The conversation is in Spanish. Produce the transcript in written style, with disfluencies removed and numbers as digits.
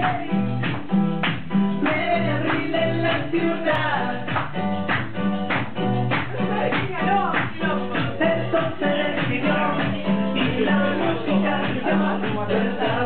9 de abril en la ciudad. El sol se decidió y la música brilló.